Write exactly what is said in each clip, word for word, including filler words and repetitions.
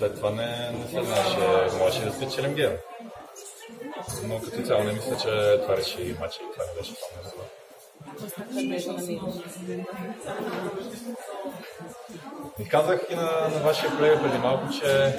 след това не, не се знаеше, можеше да спечелим гейм. Но като цяло не мисля, че това реши матча и това не беше това. И казах и на, на вашия колега преди малко, че,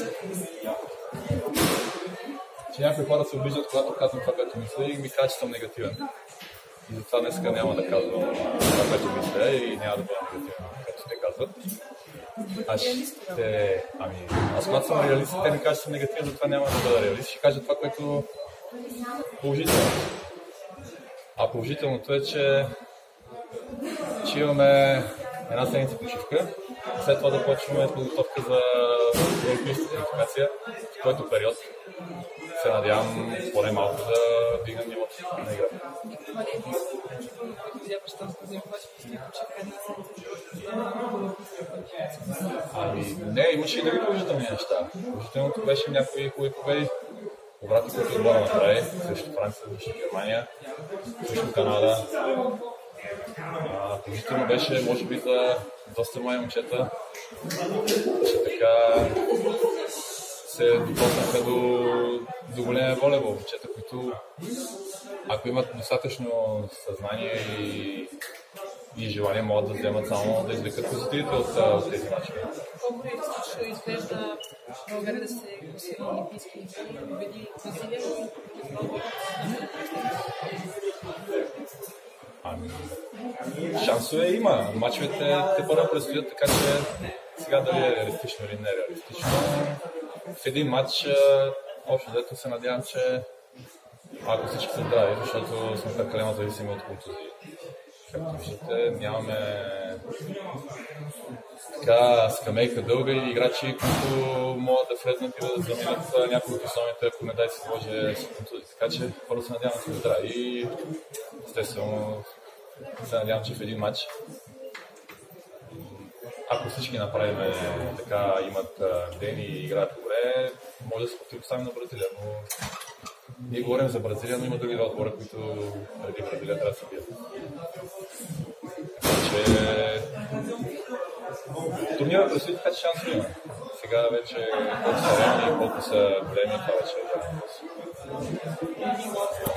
че някои хора се обиждат, когато казвам това, което мисля и ми казват, че съм негативен. И затова днеска няма да казвам това, което мисля и няма да бъда негативен, както те казват. Аз ще... Ами, аз когато съм реалист, те ми кажат, че съм негативен, затова няма да бъда реалист. Ще кажа това, което положително. А положителното е, че, че имаме една седмица почивка. След това да почваме подготовка за европейската квалификация, в който период се надявам поне малко да вдигнем нивото на игра. Ами не, имаше и други положителни неща. Положителното беше някои хубави победи. Обратно, който отбора направи, срещу Франция, срещу Германия, срещу Канада. А, положително беше, може би, за доста мои момчета, че така се докоснаха до, до големия волейбол. Момчета, които, ако имат достатъчно съзнание и, и желание, могат да вземат само да извлекат позитивите от, от тези мачове. Колко реалистично изглежда България да се класира на олимпийски игри, победи Бразилия? Ами, шансове има. Мачовете те първо предстоят, така че сега дали е реалистично или не е реалистично. В един матч, общо взето се надявам, че ако всички са здрави, защото сме прекалено зависими от контузии. Както виждате, нямаме така скамейка дълга и играчи, които могат да влезнат и да заминат някои от основните, ако не дай се може с контузии. Така че първо се надявам да сме здрави и естествено се надявам, че в един матч, ако всички направим така, имат ден и играят добре, може да се противопоставим на Бразилия, но ние говорим за Бразилия, но има други отбора, които преди Бразилия трябва да се бият. Така че турнира предстои, така че шанс има. Сега вече колко са реални и колко са големи, това вече е.